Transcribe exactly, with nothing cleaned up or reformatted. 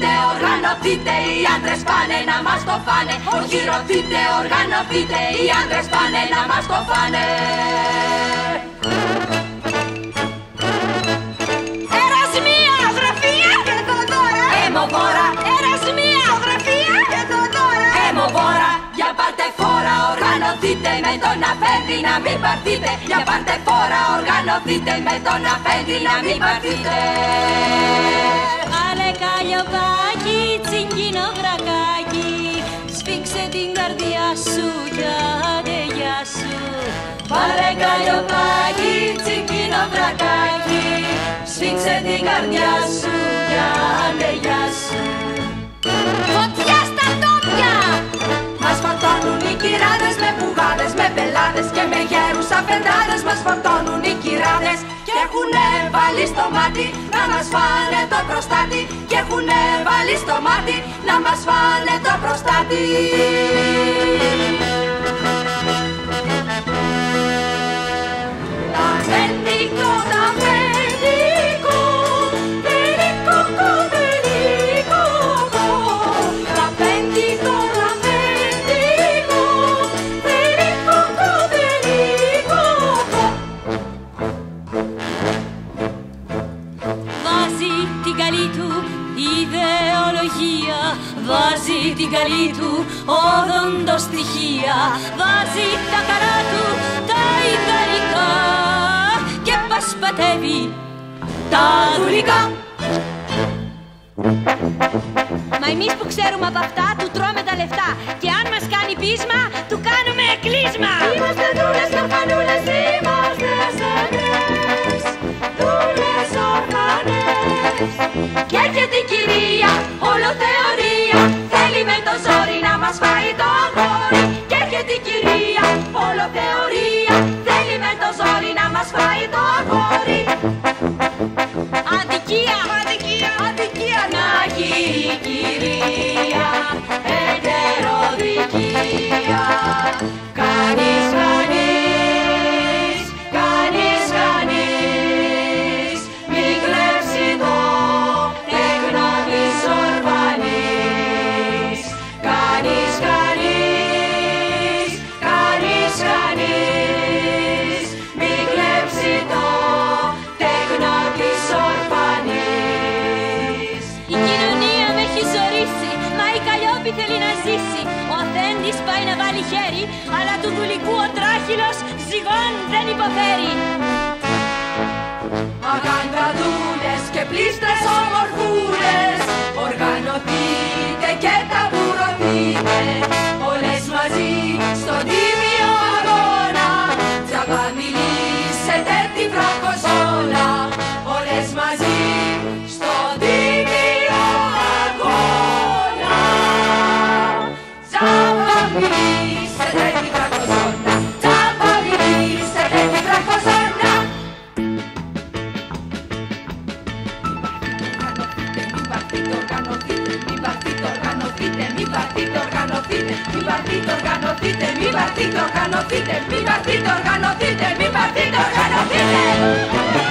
ρωθείτε, οργανωθείτε, οι άντρες πάνε να μας το φάνε. Όχι ρωθείτε, οργανωθείτε, οι άντρες πάνε να μας το φάνε. Ερασμία, Γραφεία και Θοδώρα. Αιμοβόρα, Ερασμία, Γραφεία και Θοδώρα. αιμοβόρα, για πάρτε φόρα, οργανωθείτε με τον αφέντη να μην πάρθείτε. Για πάρτε φόρα, οργανωθείτε με τον αφέντη να μην πάρθείτε. Βάλε καλλιοπάκι, τσιγκίνο βρακάκι, σφίξε την καρδιά σου κι άντε γεια σου. Βάλε καλλιοπάκι, τσιγκίνο βρακάκι, σφίξε την καρδιά σου κι άντε γεια σου. Φωτιά στα τόπια! Μας φορτώνουν οι κυράδες με πουγάδες, με πελάδες και με γέρους αφεντάδες. Μας φορτώνουν οι κυράδες και έχουνε βάλει στο μάτι να μας φάνε το προστάτη. Και έχουνε βάλει στο μάτι να μας φάνε το προστάτη. Τα αφεντικό, τα αφεντικό, τελικό, τελικό, τα αφεντικό, τα αφεντικό, τελικό, τελικό. Βάζει την καλή του ιδεολογία, βάζει την καλή του οδοντοστοιχεία, βάζει τα καλά του τα ιδανικά και πασπατεύει τα δουλικά. Μα εμείς που ξέρουμε από αυτά του τρώμε τα λεφτά και αν μας κάνει πείσμα του κάνουμε κλείσμα. Είμαστε δούλες, ορφανούλες, είμαστε σέντρες, δούλες, ορφανές. Κι έρχεται η κυρία, όλο θεωρία, θέλει με το ζόρι να μας φάει το αγόρι. Κι έρχεται η κυρία, όλο θεωρία, θέλει με το ζόρι να μας φάει το αγόρι. Αδικία, αδικία, αδικία. Να έχει η κυρία, ετεροδικία. Κανείς, κανείς, κανείς, κανείς, μη κλέψει το τέκνο της ορφανής. Κανείς, κανείς, κανείς, κανείς, μη κλέψει το τέκνο της ορφανής. Η κοινωνία με έχει ζωρίσει, μα η Καλλιόπη θέλει να ζήσει. Ο αφέντης πάει να βάλει χέρι, αλλά του δουλικού ο τράχυλος ζυγών δεν υποφέρει. Αγανταδούλες και πλήστρες ομορφούλες, οργανωθείτε και ταμπουρωθείτε, όλες μαζί στον τίμιο αγώνα. Τζάμπα μιλήσετε την βραχοζώνα, όλες μαζί στον τίμιο αγώνα. Τζάμπα μιλήσετε την βραχοζώνα, τζάμπα μιλήσετε την βραχοζώνα. Μην πάρθείτε, οργανωθείτε, μην πάρθείτε, οργανωθείτε, μην πάρθείτε, οργανωθείτε, μην πάρθείτε, οργανωθείτε, μην πάρθείτε, οργανωθείτε, μην πάρθείτε, οργανωθείτε, μην πάρθείτε, οργανωθείτε.